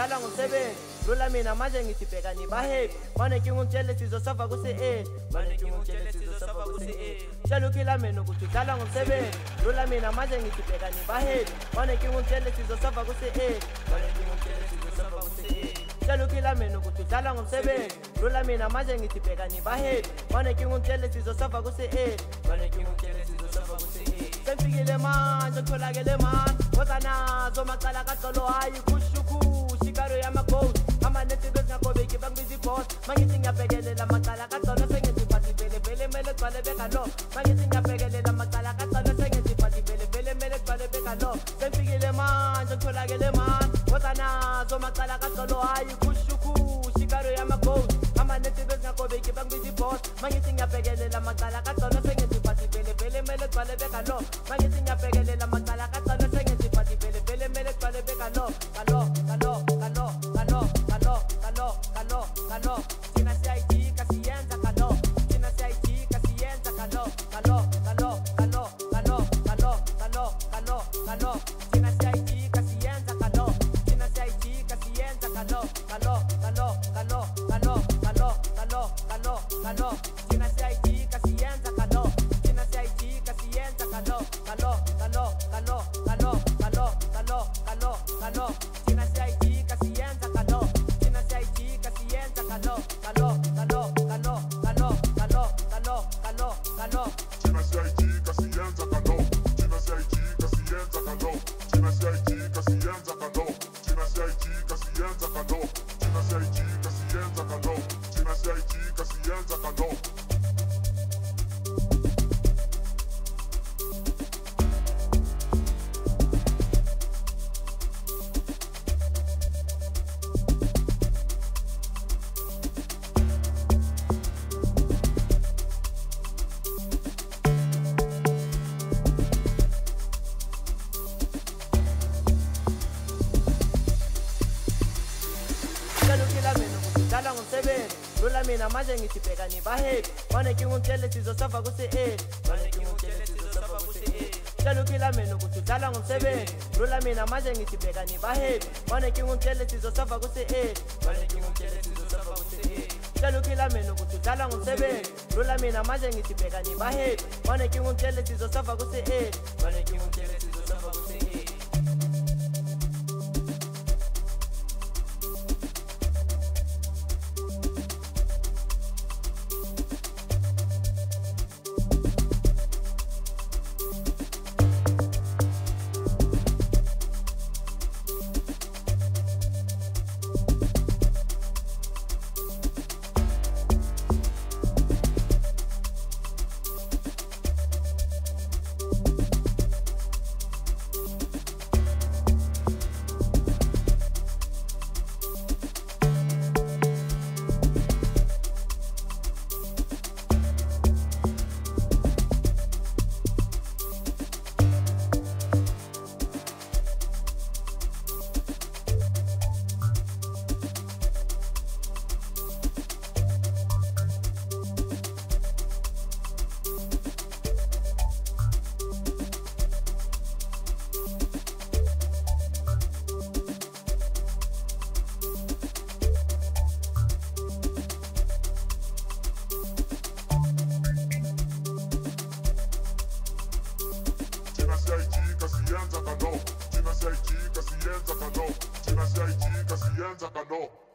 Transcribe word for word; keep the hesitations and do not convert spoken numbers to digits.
kudala ngumsebenzi lula mina manje ngithibheka nibahepi mane ngingumtshele sizosafa kuse eh mane ngingumtshele sizosafa kuse eh tshela ukhila mina ukuthi udala ngumsebenzi lula mina manje ngithibheka nibahepi mane ngingumtshele sizosafa kuse eh mane ngingumtshele sizosafa kuse eh tshela ukhila mina ukuthi udala ngumsebenzi lula mina manje ngithibheka nibahepi mane ngingumtshele sizosafa kuse eh mane ngingumtshele sizosafa kuse eh senfikile manje tholakele manje kodwa nazo macala kaxolo hayi kushuku shikaro yamagold amaneti bezingakobeki bangibiza iboss mangithi ngiyabhekelela macala kaxolo sengenzi phathi vele vele mele gcwale bekalo mangithi ngiyabhekelela macala kaxolo sengenzi phathi vele vele mele gcwale bekalo senfikile manje tholakele manje kodwa nazo macala kaxolo hayi kushuku shikaro yamagold amaneti bezingakobeki bangibiza iboss mangithi ngiyabhekelela macala kaxolo sengenzi phathi vele vele mele gcwale bekalo mangithi ngiyabhekelela macala kaxolo sengenzi phathi vele vele mele gcwale bekalo kalo kalo kalo kalo kalo kalo kalo kalo thina siyayijika siyenza kalo thina siyayijika siyenza kalo kalo kalo kalo kalo kalo kalo kalo kalo thina siyayijika siyenza kalo thina siyayijika siyenza kalo kalo kalo kalo kalo kalo kalo kalo kalo thina siyayijika siyenza kalo thina siyayijika siyenza kalo kalo kalo kalo kalo kalo kalo kalo kalo thina siyayijika siyenza kalo thina siyayijika siyenza kalo kalo kalo kalo kalo kalo kalo kalo kalo thina siyayijika siyenza kalo thina siyayijika siyenza kalo thina siyayijika siyenza kalo thina siyayijika siyenza kalo thina siyayijika siyenza kalo thina siyayijika siyenza kalo dala ngumsebenzi lula mina manje ngithibheka nibahepi mane ngingumtshele sizosafa kuse eh mane ngingumtshele sizosafa kuse eh tshela ukhila mina ukuthi udala ngumsebenzi lula mina manje ngithibheka nibahepi mane ngingumtshele sizosafa kuse eh mane ngingumtshele sizosafa kuse eh tshela ukhila mina ukuthi udala ngumsebenzi lula mina manje ngithibheka nibahepi mane ngingumtshele sizosafa kuse eh mane ngingumtshele sizosafa kuse eh siyenza kalo thina siyayijika siyenza kalo thina siyayijika siyenza kalo